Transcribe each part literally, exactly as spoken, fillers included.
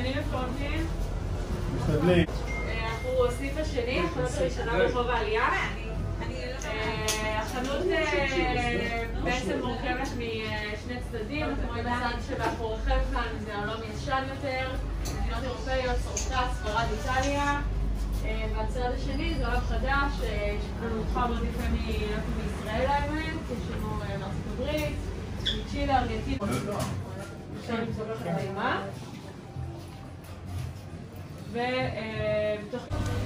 מזמינים לפונטין. משתדלים. אנחנו הסניף השני, החנות הראשונה ברחוב העלייה. החנות בעצם מורכבת משני צדדים, אתם רואים בצד שמאחוריכם כאן זה העולם ישן יותר, מדינות אירופאיות, צרפת, ספרד, איטליה. והצד השני זה עולם חדש, שכבר מאוד יפה מישראל האמת, יש לנו מארצות הברית, מצ'ילה, ארגנטינה. אפשר למצוא לך טעימה. ובתוך...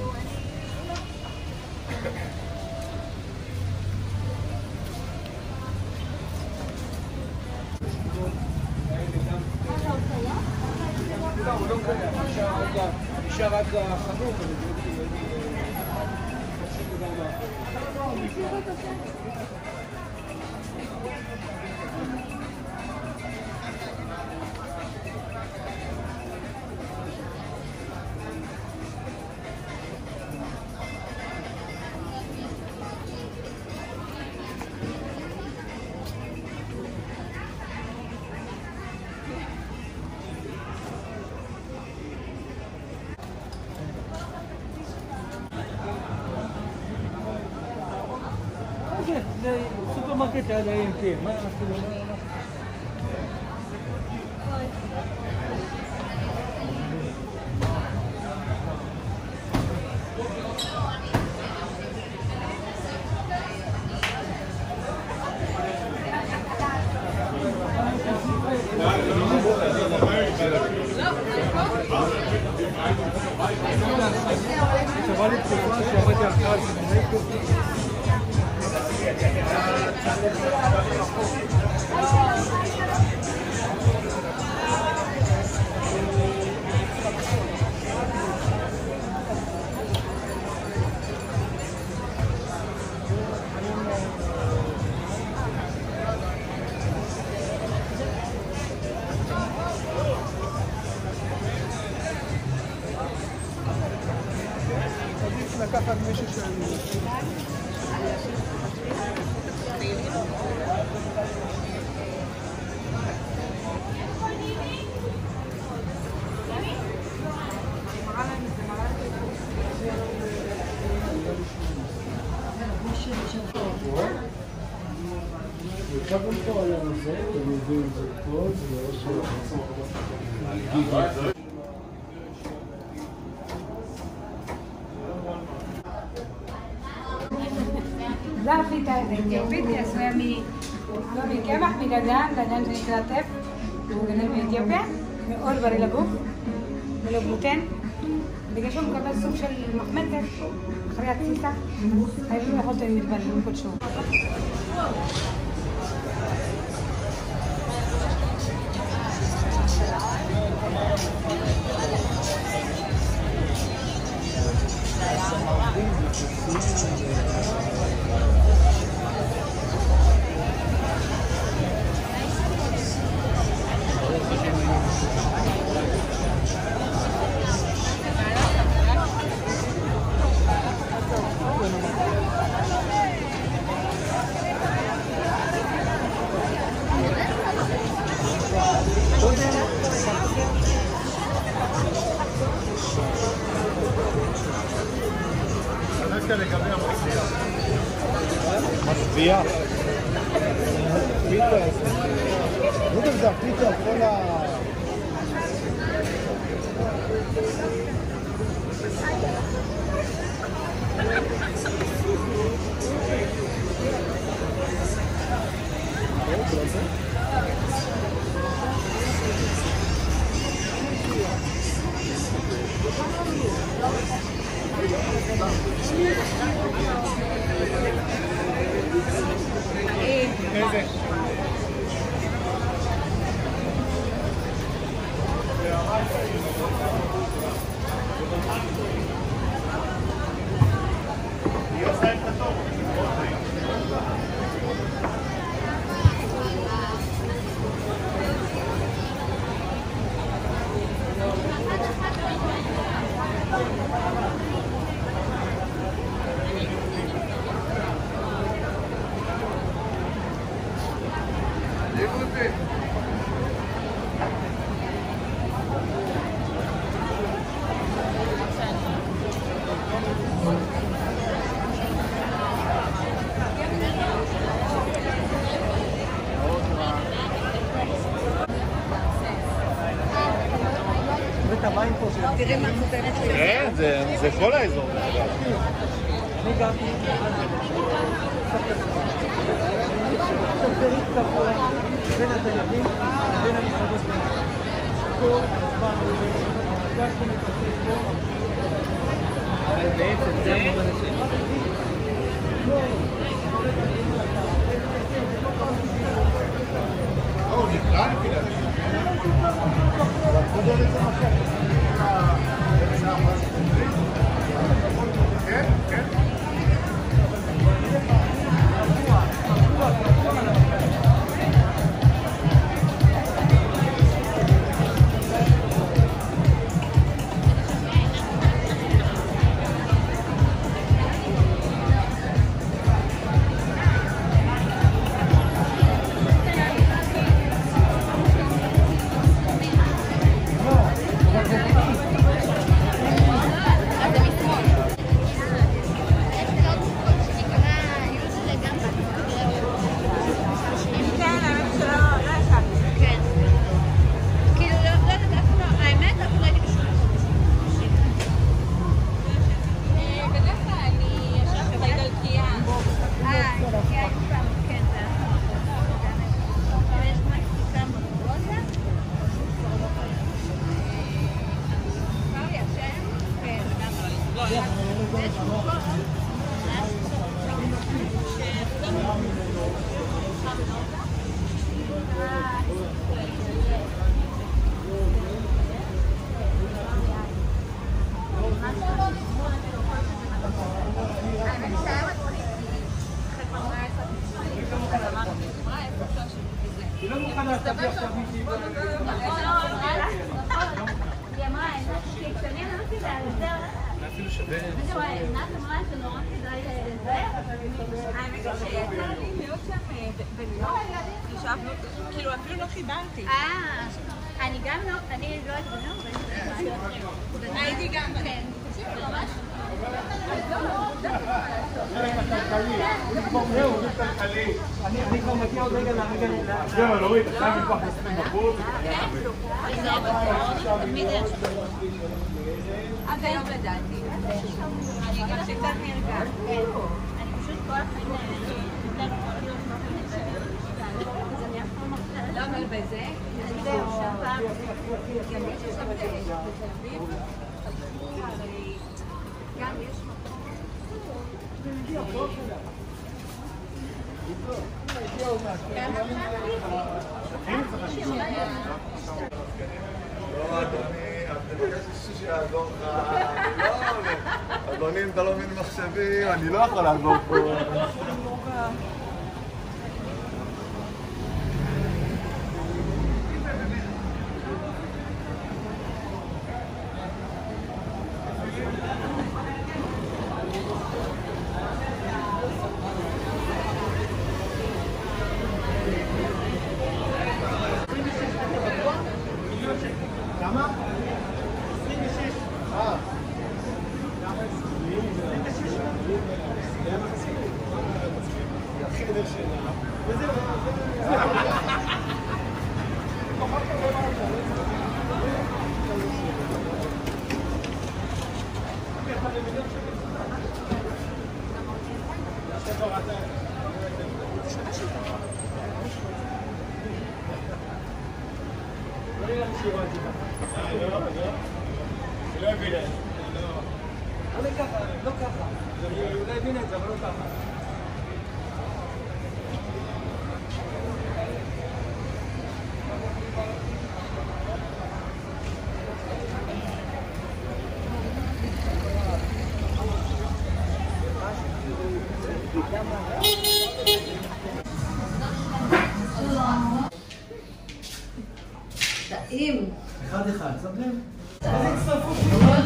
הוא לא קיים, נשאר רק החנות, זה סופרמרקט ליד ה-איי אם פי, מה כאילו? שווה לי תקופה שעבדתי אחת לקחת מישהו שאני... קודם כל על הנושא, אתם יודעים את זה פה, זה לא שלא זה הפיתה האתיופית, היא עשויה מקמח, מגדן, גדן שנקרא טף, הוא גדל באתיופיה, מאוד בריא לגוף, ולא גלוטן. בגלל שהוא מקבל סוג של מחמצת אחרי התסיסה, חייבים לאכול אותו עם מתבללים כלשהו. לגבי המחביאה. מחביאה? פיתה. לא יודע, פיתה, כל ה... את המים פה שלנו. תראה מה כותרת שלי. כן, זה כל האזור. אני גרתי ספרית קבוע בין התיירים, בין המסעדות שלנו. כל הזמן הרגשתי מתעסק פה. אבל בעצם זה המובן השני. או, נקרא לפי להגיד. כן, כן. היא לא מוכנה להסתכל עכשיו מישהי. היא אמרה, כשאני אמרתי לה, זהו. אפילו שווה. זהו, עינת אמרה שנורא כדאי לזהר. האמת היא שיצא לי להיות שם ולא ישבנו, כאילו אפילו לא חיברתי. אה, אני גם לא, אני לא אתבונן, הייתי גם, כן. ממש. אני כבר מגיע עוד רגע לרגע נדע. זהו, לא ראית, עכשיו מפח נספים בחוץ. עד היום לדעתי. אני גם שקצת נרגע. אני פשוט כל החיים לא, אבל בזה, זהו, שהפעם גם יש עכשיו בתל אביב, גם יש לא, אדוני, את מבקש מישהו שיעזור לך. לא, אדוני, אם אתה לא מבין מחשבים, אני לא יכול לעזור פה. כמה? עשרים ושש. אה. חדר שינה. וזהו, לא הבינה את זה. לא ככה, לא ככה. היא לא הבינה את זה, אבל לא ככה. טעים. אחד אחד, שמת לב? אז הצטרפו.